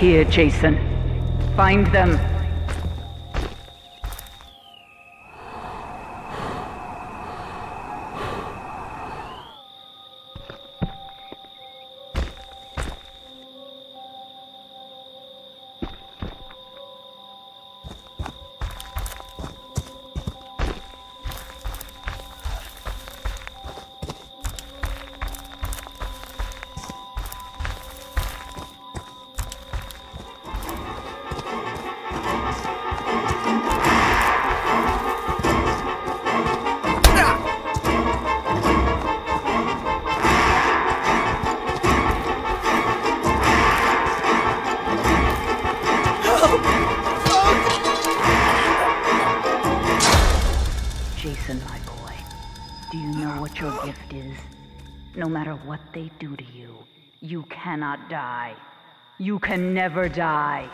here, Jason. Find them. Jason, my boy, do you know what your gift is? No matter what they do to you, you cannot die. You can never die.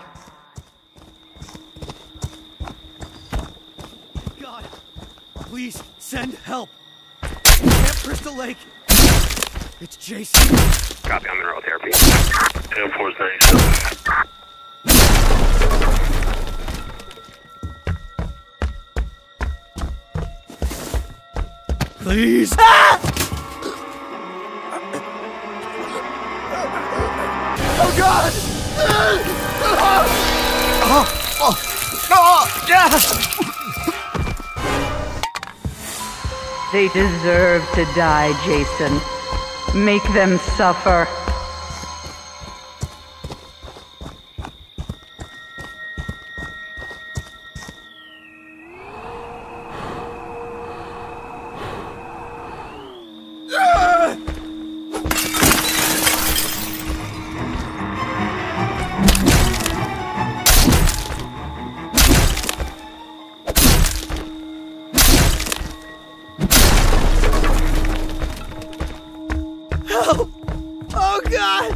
God, please send help. Camp Crystal Lake. It's Jason. Copy on mineral therapy. Air Force 97. Please. Oh God! They deserve to die, Jason. Make them suffer. Help! Oh God!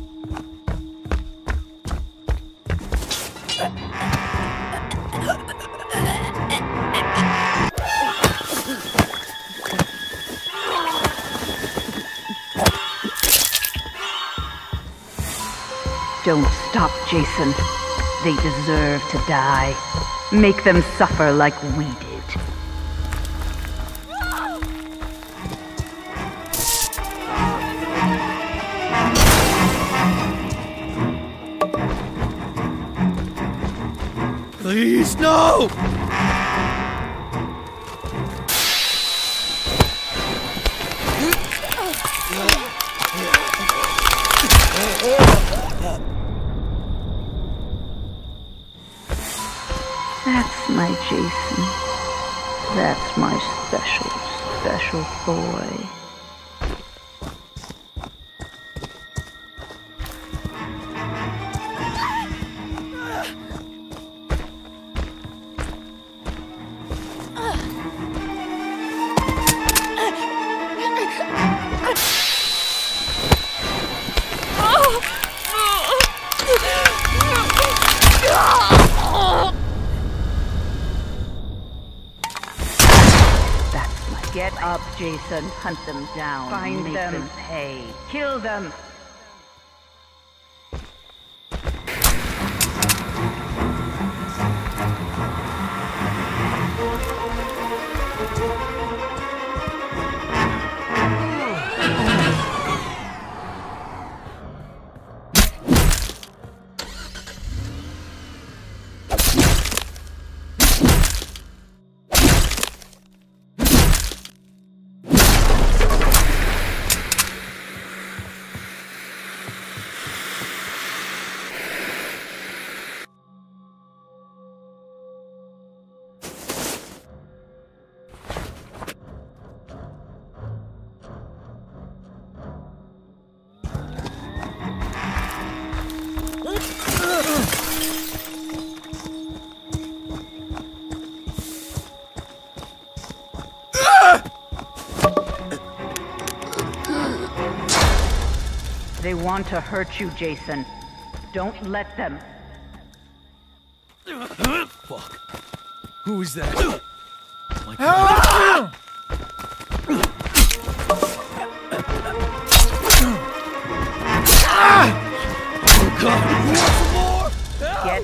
Don't stop, Jason. They deserve to die. Make them suffer like we did. Please, no! That's my Jason. That's my special boy. Get up, Jason. Hunt them down. Find them. Make them pay. Kill them. They want to hurt you, Jason. Don't let them. Fuck. Who is that? My Help! Oh God!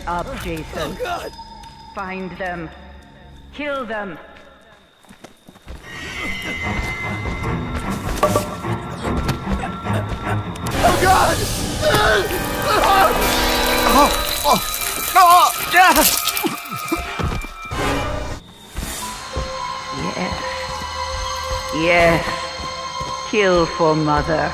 up, Jason. Oh God! Find them. Kill them. Oh God! Yes. Yes. Kill for Mother.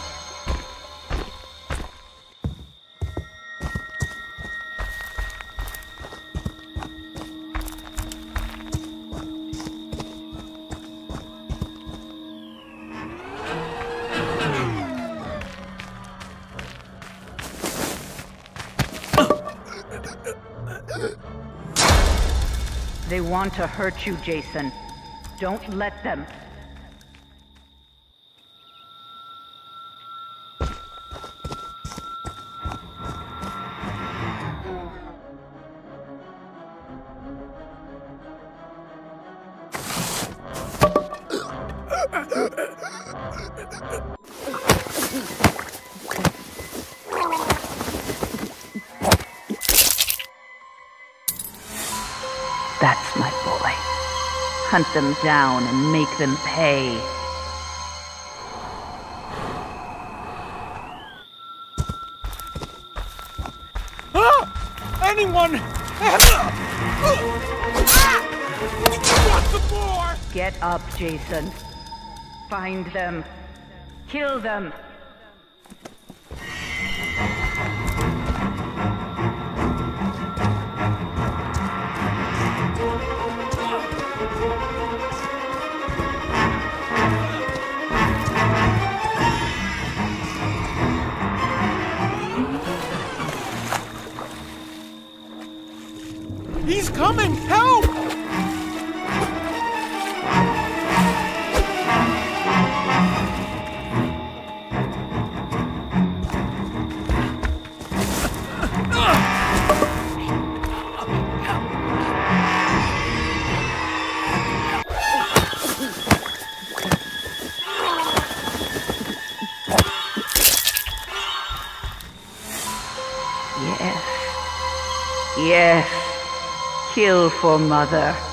They want to hurt you, Jason. Don't let them. That's my boy. Hunt them down and make them pay. Anyone! What's the more? Get up, Jason. Find them. Kill them. He's coming! Help! Yes. Yes. Kill for Mother.